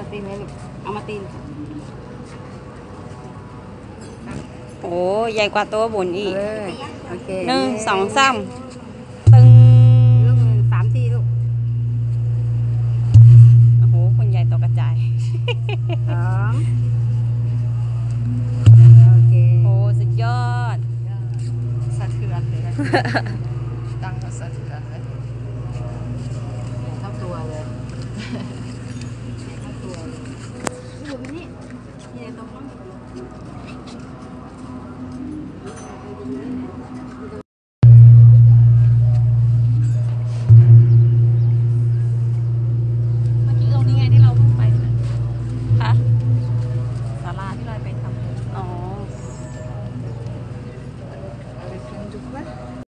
ตีนเลยลูกเอามาตีนโอ้ใหญ่กว่าตัวบนอีกเลยโอเค 1 2 3ตึงลูกหนึ่ง3 ทีลูกโอ้โหคนใหญ่ตกกระจาย 2โอเคโอ้สุดยอดสะเทือนเลย